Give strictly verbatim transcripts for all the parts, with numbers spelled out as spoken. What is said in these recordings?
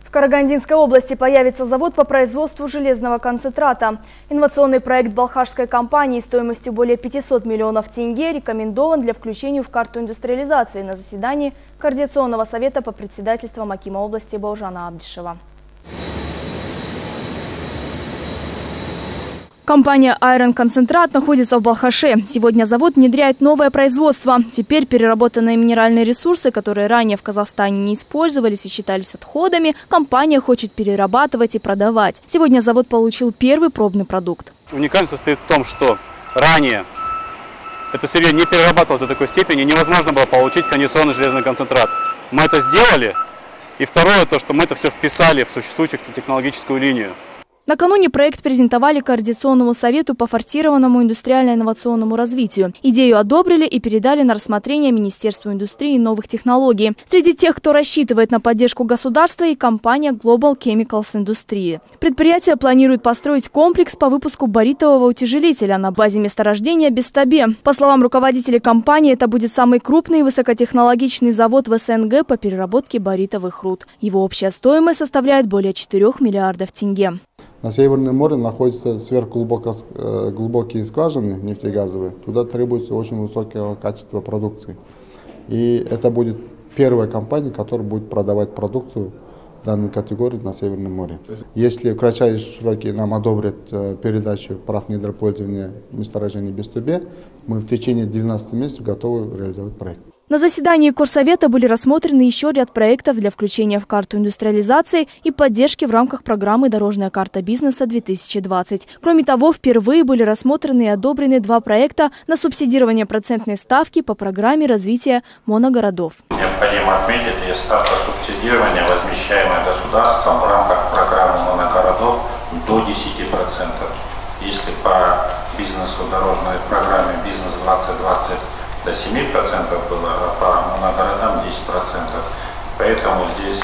В Карагандинской области появится завод по производству железного концентрата. Инновационный проект балхашской компании стоимостью более пятисот миллионов тенге рекомендован для включения в карту индустриализации на заседании Координационного совета по председательству Акима области Баужана Абдишева. Компания «Айрон Концентрат» находится в Балхаше. Сегодня завод внедряет новое производство. Теперь переработанные минеральные ресурсы, которые ранее в Казахстане не использовались и считались отходами, компания хочет перерабатывать и продавать. Сегодня завод получил первый пробный продукт. Уникальность состоит в том, что ранее это сырье не перерабатывалось до такой степени, невозможно было получить кондиционный железный концентрат. Мы это сделали. И второе, то, что мы это все вписали в существующую технологическую линию. Накануне проект презентовали Координационному совету по форсированному индустриально-инновационному развитию. Идею одобрили и передали на рассмотрение Министерству индустрии и новых технологий. Среди тех, кто рассчитывает на поддержку государства, и компания Global Chemicals Industry. Предприятие планирует построить комплекс по выпуску баритового утяжелителя на базе месторождения Бестабе. По словам руководителей компании, это будет самый крупный и высокотехнологичный завод в СНГ по переработке баритовых руд. Его общая стоимость составляет более четырёх миллиардов тенге. На Северном море находятся сверхглубокие скважины нефтегазовые. Туда требуется очень высокое качество продукции. И это будет первая компания, которая будет продавать продукцию данной категории на Северном море. Если в кратчайшие сроки нам одобрят передачу прав недропользования месторождения Бестабе, мы в течение двенадцати месяцев готовы реализовать проект. На заседании Корсовета были рассмотрены еще ряд проектов для включения в карту индустриализации и поддержки в рамках программы «Дорожная карта бизнеса-две тысячи двадцать». Кроме того, впервые были рассмотрены и одобрены два проекта на субсидирование процентной ставки по программе развития моногородов. Необходимо отметить, и ставка субсидирования, возмещаемая государством в рамках программы моногородов, до десяти процентов. Если по бизнесу дорожной программе «Бизнес двадцать двадцать» до семи процентов было, а по моногородам десять процентов. Поэтому здесь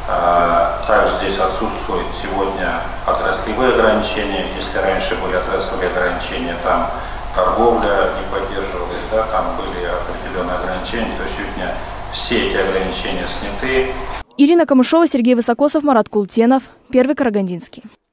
э, также здесь отсутствуют сегодня отраслевые ограничения. Если раньше были отраслевые ограничения, там торговля не поддерживалась, да, там были определенные ограничения, то сегодня все эти ограничения сняты. Ирина Камышова, Сергей Высокосов, Марат Култенов, Первый Карагандинский.